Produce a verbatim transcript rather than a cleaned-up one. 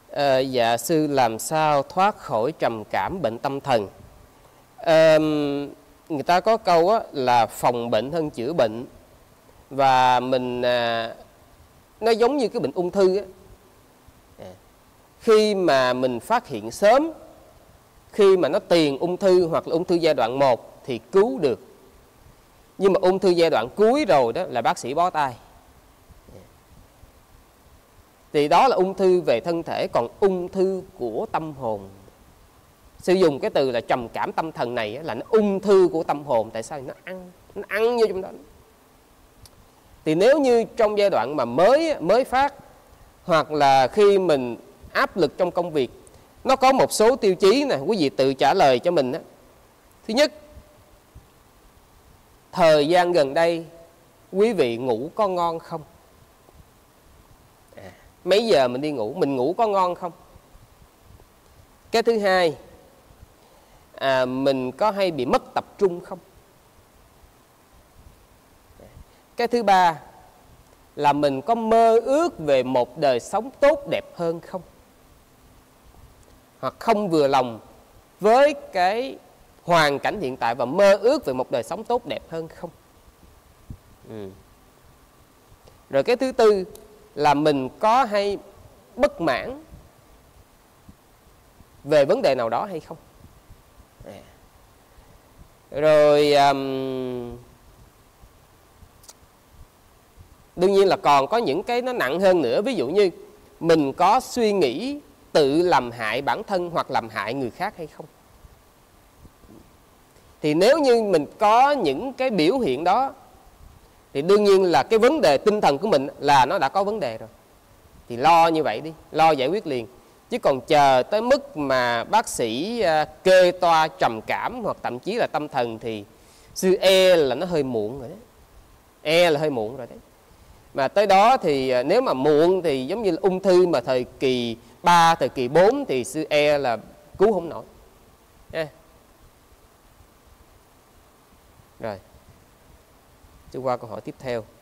À, dạ sư, làm sao thoát khỏi trầm cảm bệnh tâm thần? À, người ta có câu á, là phòng bệnh hơn chữa bệnh. Và mình à, nó giống như cái bệnh ung thư á. À, khi mà mình phát hiện sớm, khi mà nó tiền ung thư hoặc là ung thư giai đoạn một thì cứu được. Nhưng mà ung thư giai đoạn cuối rồi đó là bác sĩ bó tay. Thì đó là ung thư về thân thể, còn ung thư của tâm hồn. Sử dụng cái từ là trầm cảm tâm thần này là nó ung thư của tâm hồn. Tại sao? Nó ăn, nó ăn vô trong đó. Thì nếu như trong giai đoạn mà mới mới phát, hoặc là khi mình áp lực trong công việc, nó có một số tiêu chí nè, quý vị tự trả lời cho mình đó. Thứ nhất, thời gian gần đây quý vị ngủ có ngon không? À, mấy giờ mình đi ngủ, mình ngủ có ngon không? Cái thứ hai, à, mình có hay bị mất tập trung không? Cái thứ ba là mình có mơ ước về một đời sống tốt đẹp hơn không? Hoặc không vừa lòng với cái hoàn cảnh hiện tại và mơ ước về một đời sống tốt đẹp hơn không? Ừ. Rồi cái thứ tư là mình có hay bất mãn về vấn đề nào đó hay không? À. Rồi um, đương nhiên là còn có những cái nó nặng hơn nữa. Ví dụ như mình có suy nghĩ tự làm hại bản thân hoặc làm hại người khác hay không? Thì nếu như mình có những cái biểu hiện đó thì đương nhiên là cái vấn đề tinh thần của mình là nó đã có vấn đề rồi. Thì lo như vậy đi, lo giải quyết liền. Chứ còn chờ tới mức mà bác sĩ kê toa trầm cảm hoặc thậm chí là tâm thần thì sư e là nó hơi muộn rồi đấy. E là hơi muộn rồi đấy. Mà tới đó thì nếu mà muộn thì giống như là ung thư mà thời kỳ ba, thời kỳ bốn thì sư e là cứu không nổi. À. Rồi, chúng qua câu hỏi tiếp theo.